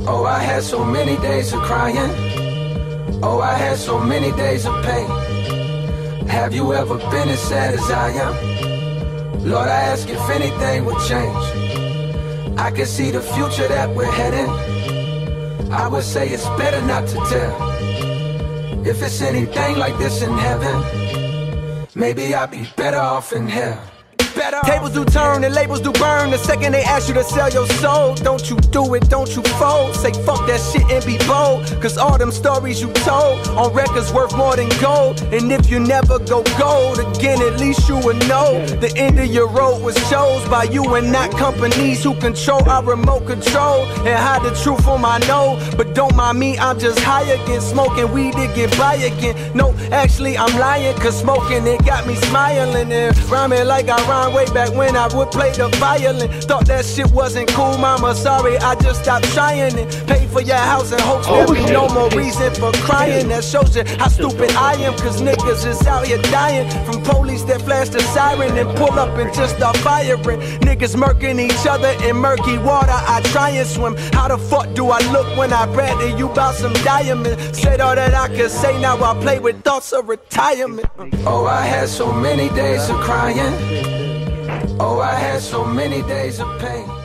Oh, I had so many days of crying. Oh, I had so many days of pain. Have you ever been as sad as I am? Lord, I ask if anything would change. I can see the future that we're heading. I would say it's better not to tell. If it's anything like this in heaven, maybe I'd be better off in hell. Tables do turn and labels do burn the second they ask you to sell your soul. Don't you do it, don't you fold. Say fuck that shit and be bold, cause all them stories you told on records worth more than gold. And if you never go gold again, at least you would know the end of your road was chose by you and not companies who control our remote control and hide the truth on my nose. But don't mind me, I'm just high again, smoking weed to get by again. No, actually I'm lying, cause smoking it got me smiling and rhyming like I rhyme way back when I would play the violin. Thought that shit wasn't cool, mama, sorry, I just stopped trying it. Pay for your house and hopes there'll be no more reason for crying. That shows you how stupid I am, cause niggas is out here dying from police that flash the siren and pull up and just start firing. Niggas murking each other in murky water, I try and swim. How the fuck do I look when I brag to you about some diamonds? Said all that I could say, now I play with thoughts of retirement. Oh, I had so many days of crying. Oh, I had so many days of pain.